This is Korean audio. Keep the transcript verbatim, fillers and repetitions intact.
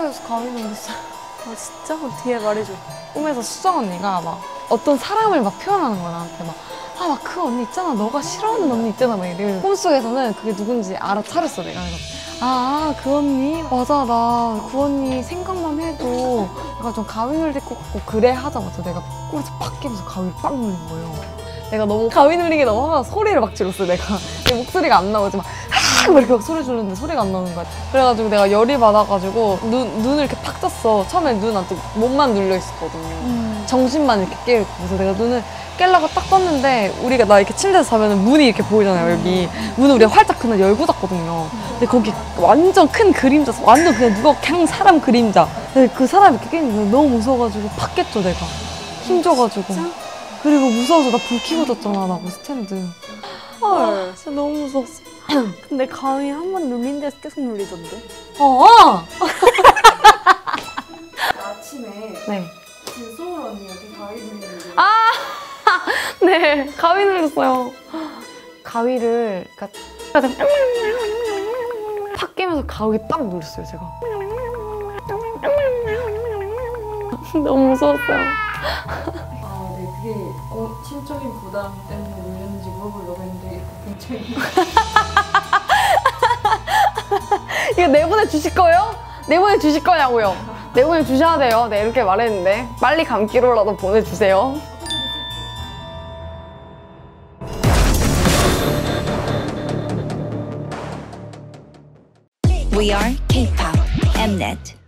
꿈속에서 가윈을 했어요. 아 진짜? 뒤에 말해줘. 꿈에서 수정 언니가 막 어떤 사람을 막 표현하는 거야 나한테 막 아 막 그 언니 있잖아 너가 싫어하는 언니 있잖아 막 이래. 꿈속에서는 그게 누군지 알아차렸어 내가. 아 그 언니? 맞아 나 그 언니 생각만 해도 약간 좀 가위 눌릴 것 같고 그래 하자마자 내가 꿈에서 팍 깨면서 가위를 빡 눌린 거예요. 내가 너무 가위 눌리게 너무 화가 소리를 막 질렀어 내가. 내 목소리가 안 나오지 막 하! 막 이렇게 막 소리 지르는데 소리가 안 나오는 거야. 그래가지고 내가 열이 받아가지고 눈, 눈을 이렇게 팍 떴어. 처음에 눈 안 뜨고 몸만 눌려 있었거든요. 음. 정신만 이렇게 깨있고. 그래서 내가 눈을 깨려고 딱 떴는데 우리가 나 이렇게 침대에서 자면 문이 이렇게 보이잖아요 여기. 문을 우리가 활짝 그날 열고 잤거든요. 근데 거기 완전 큰 그림자, 완전 그냥 누가 그냥 사람 그림자. 근데 그 사람이 이렇게 깨있는 거 너무 무서워가지고 팍 깼죠 내가. 힘줘가지고. 진짜? 그리고 무서워서 나 불 켜고 잤잖아 나 그 스탠드. 헐 진짜 너무 무서웠어. 근데 가위 한 번 눌린 데서 계속 눌리던데? 어! 아침에 네. 그 소울 언니가 가위 눌리는데 아! 네, 가위 눌렸어요. 가위를 그러니까 팍 깨면서 가위 빡 눌렸어요, 제가. 너무 무서웠어요. 아, 네, 그게 어, 심적인 부담 때문에 눌렸는지 물어보려고 했는데 굉장히 이거 내보내 주실 거예요? 내보내 주실 거냐고요? 내보내 주셔야 돼요. 네, 이렇게 말했는데 빨리 감기로라도 보내주세요. We are K-pop Mnet.